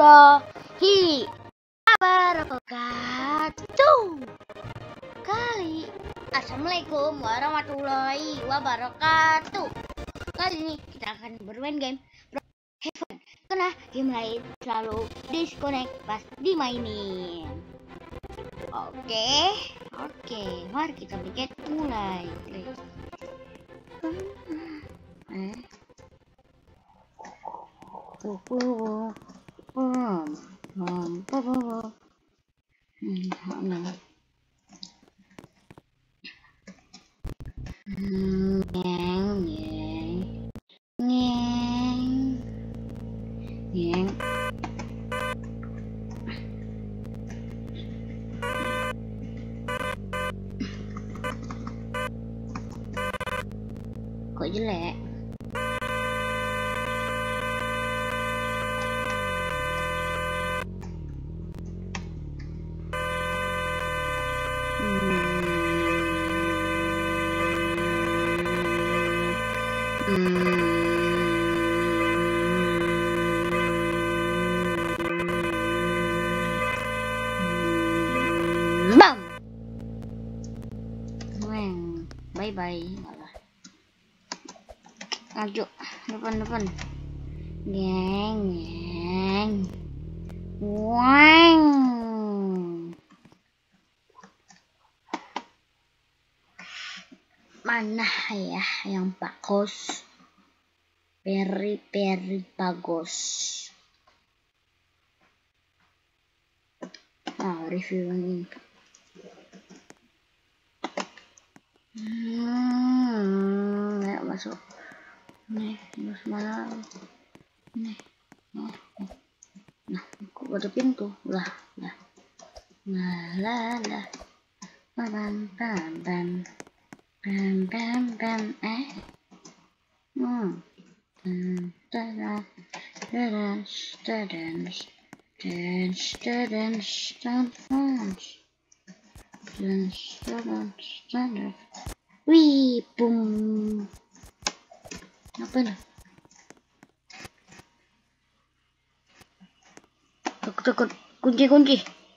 warahmatullahi wabarakatuh. Assalamualaikum warahmatullahi wabarakatuh. Kali ini kita akan bermain game Heaven, karena game lain selalu disconnect pas dimainin. Oke, mari kita bikin mulai. Kok jelek? Bam. Bye. Maju, depan. Geng. Wang. Mana ya yang bagus? Peri bagus. Review ini. Ayo masuk. Nih, harus mana? Nih. Nah, kok ada pintu? Lah. Bam. Wih, boom. Apa nih? Takut. Kunci.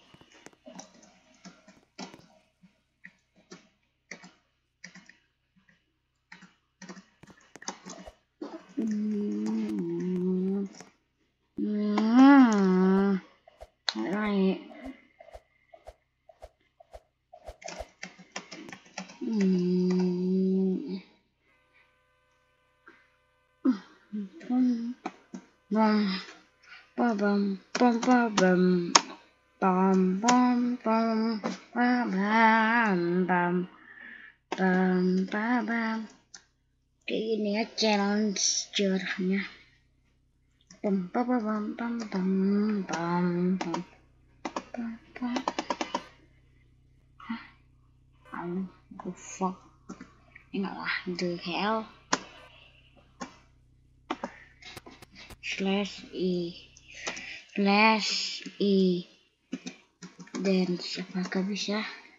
Kayak gini ya challenger-nya. Fuck. Enggak lah, the hell. /E dance, apakah bisa?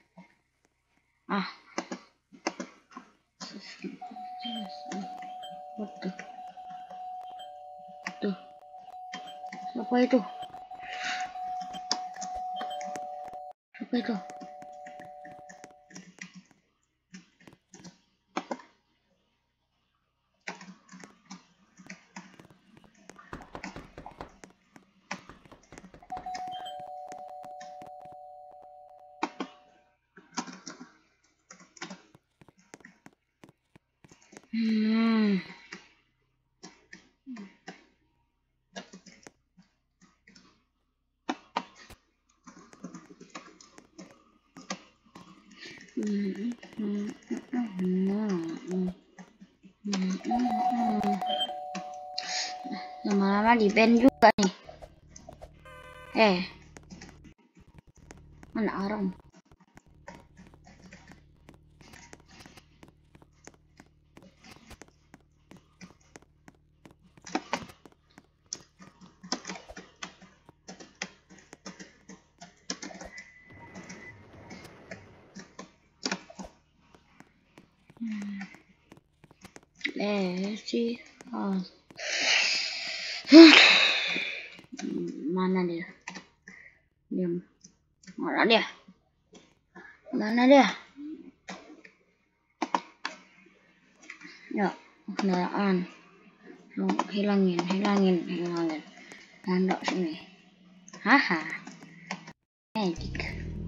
Tuh. Apa itu? Lama-lama di band juga nih. Mana orang? Let's see. Mana Diam. Mana dia? Mana dia? Ya, kendaraan. Hilangin. Tanda sini. Haha. Magic.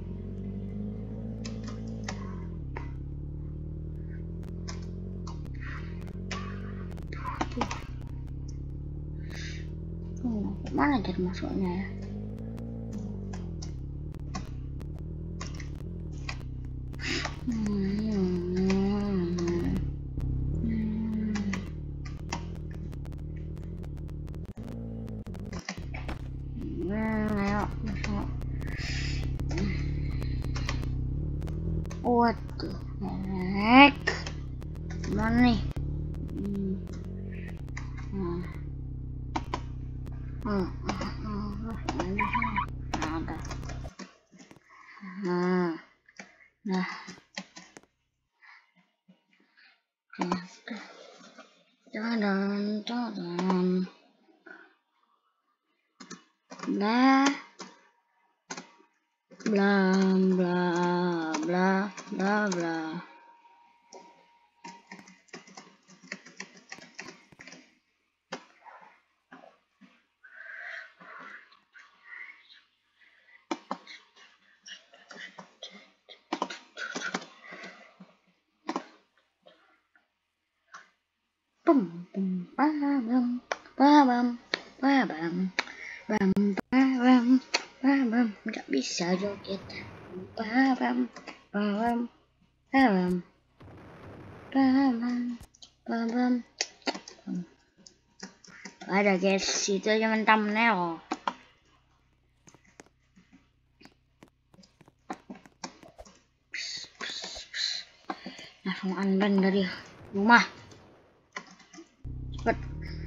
Mana jadi masuknya ya? Ayo masuk. What the heck? Mana nih? Ada. Nah. Jangan. Bla bla bla. Nggak bisa joget. Ada guys, itu cuma thumbnail. Langsung unban dari rumah. Cepet.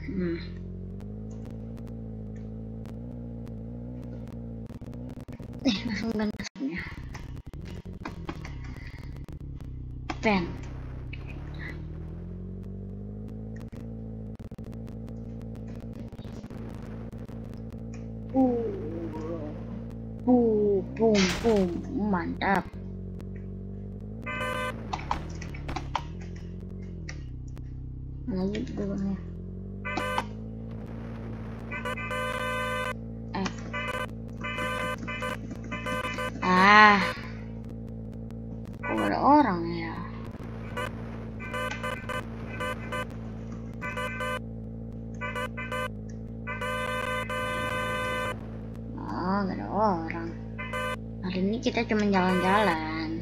Langsung ban masuknya. Pen. Boom, mantap. Lagi dulunya. Kok ada orang ya? Gak ada orang. Hari ini kita cuma jalan-jalan.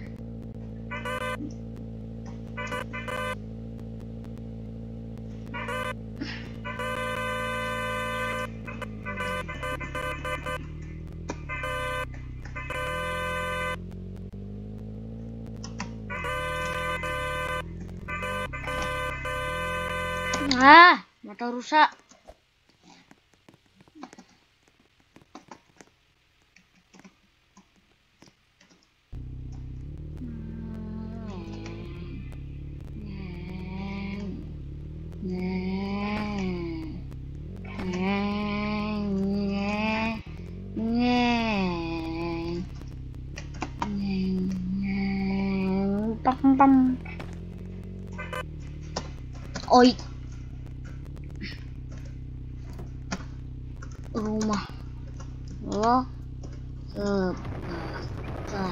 Mata rusak. Oi. Rumah lo sebesar.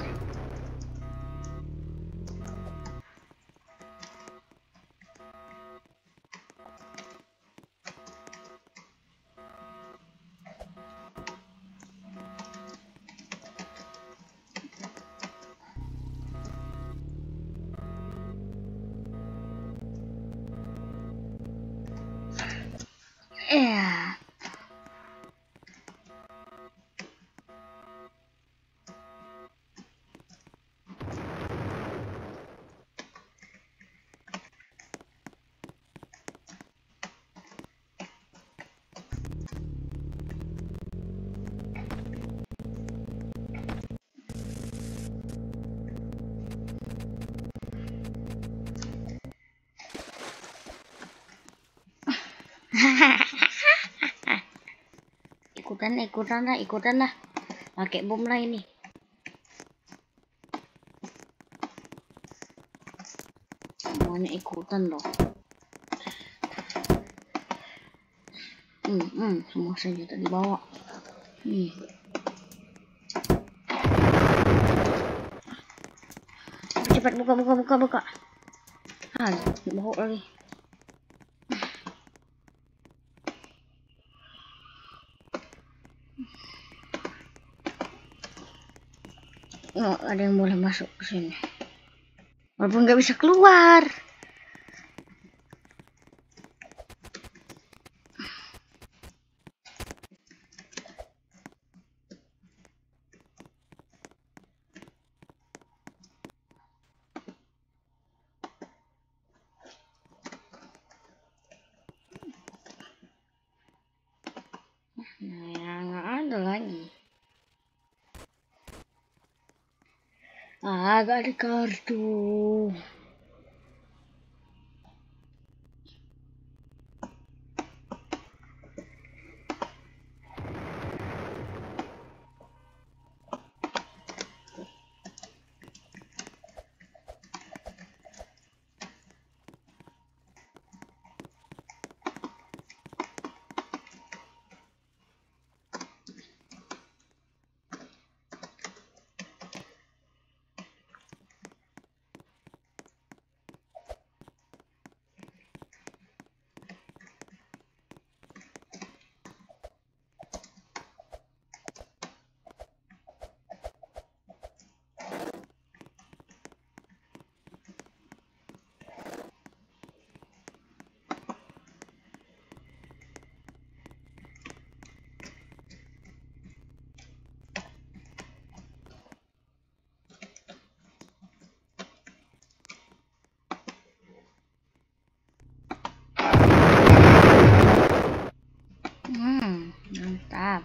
Ikutan lah. Pakai bom lah ini. Semuanya ikutan loh. Semua senjata dibawa. Cepat buka. Bawa lagi. Oh, ada yang boleh masuk ke sini. Walaupun nggak bisa keluar. Nah, nggak ada lagi. Gak ada kartu. Mantap.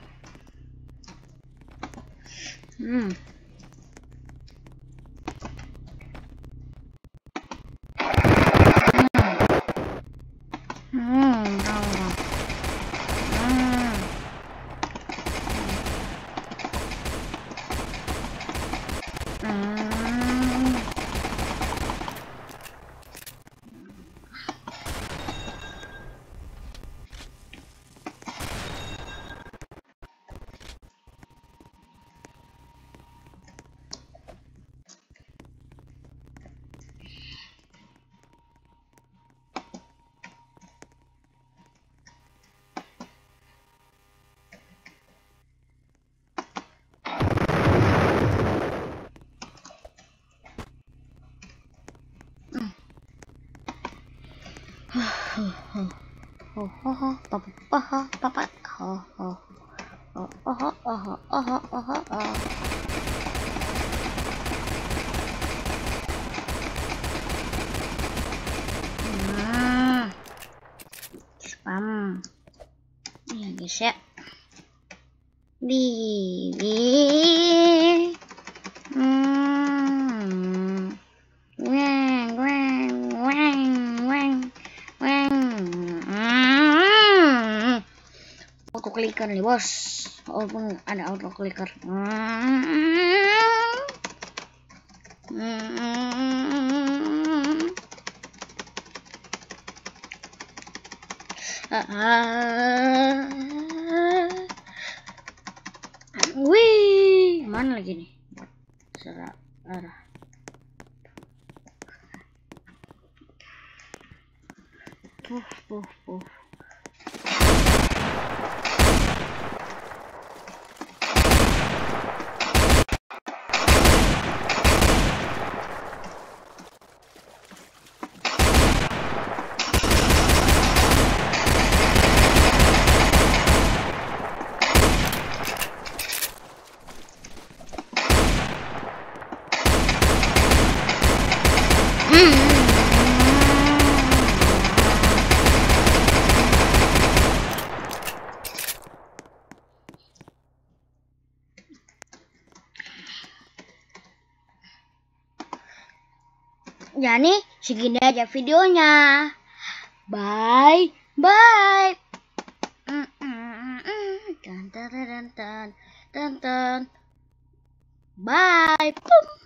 Spam. Ya guys ya. Auto clicker nih bos, walaupun ada auto clicker. Wih, mana lagi nih? Serah arah. Puff. Jadi segini aja videonya. Bye. Dun, dun, dun, dun, dun, dun. Bye. Pum.